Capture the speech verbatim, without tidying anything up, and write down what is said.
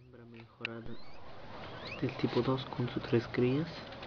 Hembra mejorada del tipo dos con sus tres crías.